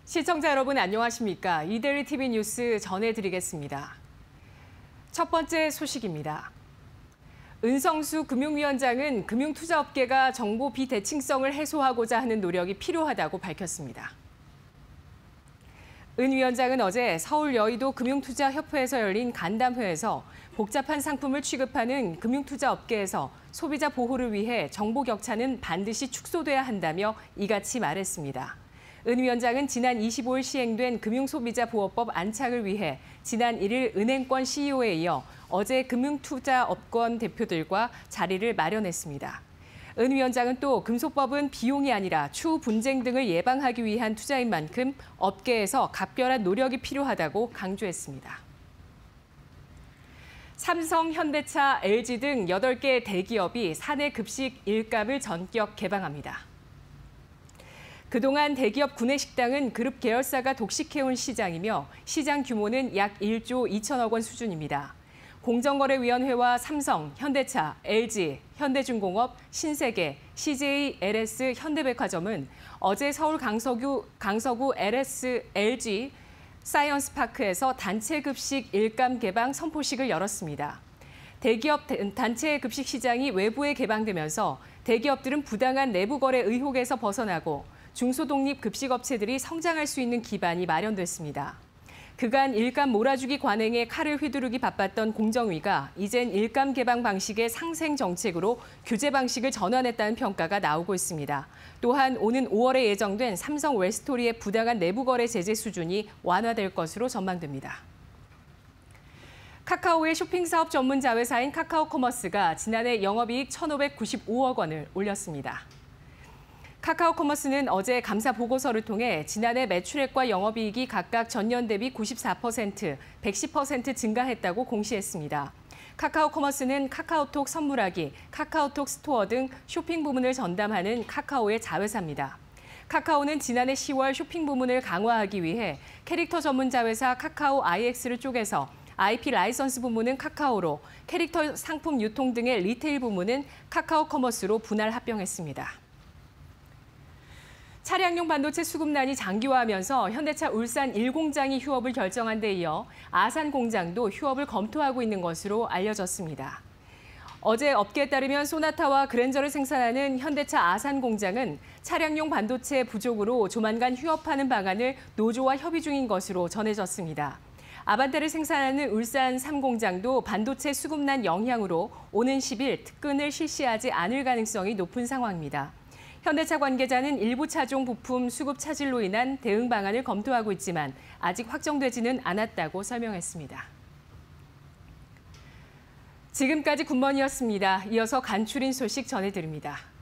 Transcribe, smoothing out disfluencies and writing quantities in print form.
시청자 여러분 안녕하십니까? 이데일리 TV 뉴스 전해드리겠습니다. 첫 번째 소식입니다. 은성수 금융위원장은 금융투자업계가 정보 비대칭성을 해소하고자 하는 노력이 필요하다고 밝혔습니다. 은 위원장은 어제 서울 여의도 금융투자협회에서 열린 간담회에서 복잡한 상품을 취급하는 금융투자업계에서 소비자 보호를 위해 정보 격차는 반드시 축소돼야 한다며 이같이 말했습니다. 은 위원장은 지난 25일 시행된 금융소비자보호법 안착을 위해 지난 1일 은행권 CEO에 이어 어제 금융투자업권 대표들과 자리를 마련했습니다. 은 위원장은 또 금소법은 비용이 아니라 추후 분쟁 등을 예방하기 위한 투자인 만큼 업계에서 각별한 노력이 필요하다고 강조했습니다. 삼성, 현대차, LG 등 8개 대기업이 사내 급식 일감을 전격 개방합니다. 그동안 대기업 구내식당은 그룹 계열사가 독식해온 시장이며 시장 규모는 약 1조 2천억 원 수준입니다. 공정거래위원회와 삼성, 현대차, LG, 현대중공업, 신세계, CJ, LS, 현대백화점은 어제 서울 강서구 LG 사이언스파크에서 단체 급식 일감 개방 선포식을 열었습니다. 대기업 단체 급식 시장이 외부에 개방되면서 대기업들은 부당한 내부 거래 의혹에서 벗어나고 중소독립 급식업체들이 성장할 수 있는 기반이 마련됐습니다. 그간 일감 몰아주기 관행에 칼을 휘두르기 바빴던 공정위가 이젠 일감 개방 방식의 상생 정책으로 규제 방식을 전환했다는 평가가 나오고 있습니다. 또한 오는 5월에 예정된 삼성 웰스토리의 부당한 내부 거래 제재 수준이 완화될 것으로 전망됩니다. 카카오의 쇼핑사업 전문 자회사인 카카오커머스가 지난해 영업이익 1,595억 원을 올렸습니다. 카카오커머스는 어제 감사 보고서를 통해 지난해 매출액과 영업이익이 각각 전년 대비 94%, 110% 증가했다고 공시했습니다. 카카오커머스는 카카오톡 선물하기, 카카오톡 스토어 등 쇼핑 부문을 전담하는 카카오의 자회사입니다. 카카오는 지난해 10월 쇼핑 부문을 강화하기 위해 캐릭터 전문 자회사 카카오 IX를 쪼개서 IP 라이선스 부문은 카카오로, 캐릭터 상품 유통 등의 리테일 부문은 카카오커머스로 분할 합병했습니다. 차량용 반도체 수급난이 장기화하면서 현대차 울산 1공장이 휴업을 결정한 데 이어 아산 공장도 휴업을 검토하고 있는 것으로 알려졌습니다. 어제 업계에 따르면 소나타와 그랜저를 생산하는 현대차 아산 공장은 차량용 반도체 부족으로 조만간 휴업하는 방안을 노조와 협의 중인 것으로 전해졌습니다. 아반떼를 생산하는 울산 3공장도 반도체 수급난 영향으로 오는 10일 특근을 실시하지 않을 가능성이 높은 상황입니다. 현대차 관계자는 일부 차종 부품 수급 차질로 인한 대응 방안을 검토하고 있지만 아직 확정되지는 않았다고 설명했습니다. 지금까지 굿모닝이었습니다. 이어서 간추린 소식 전해드립니다.